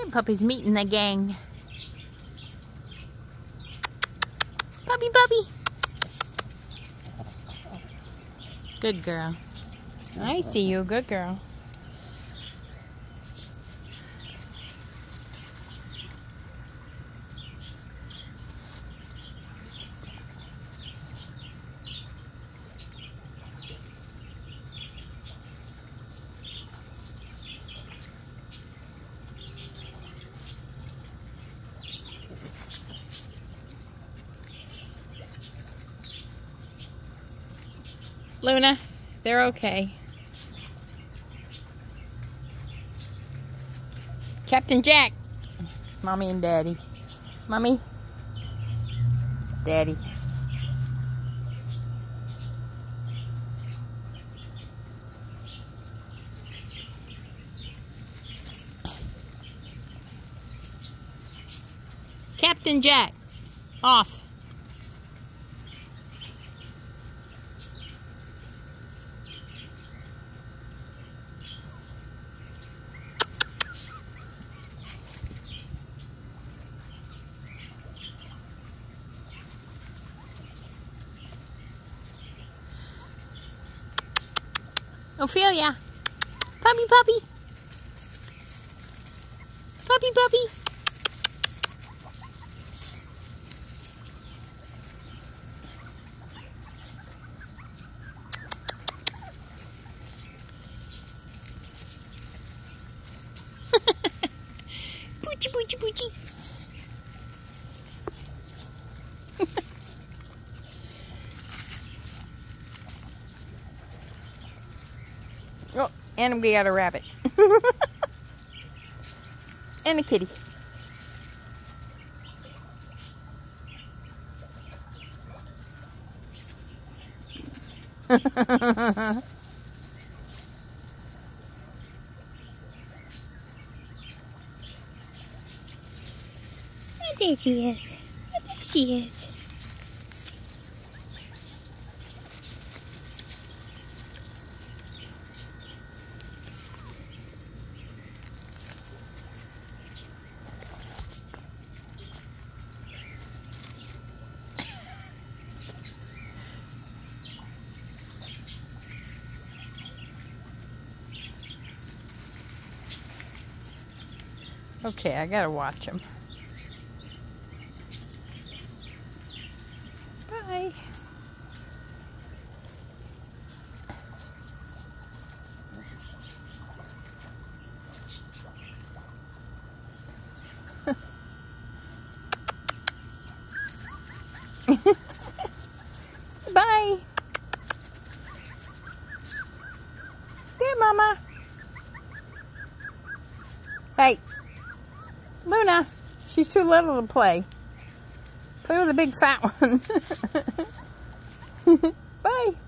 Puppy's meeting the gang. Puppy, puppy. Good girl. I see you, good girl. Luna, they're okay. Captain Jack. Mommy and Daddy. Mommy. Daddy. Captain Jack. Off. Ophelia. Puppy, puppy. Puppy, puppy. Poochie, poochie, poochie. Oh, and we got a rabbit. And a kitty. Oh, there she is. Oh, there she is. Okay, I gotta watch him. Bye. Bye. There, Mama. Hey. Luna, she's too little to play. Play with the big fat one. Bye.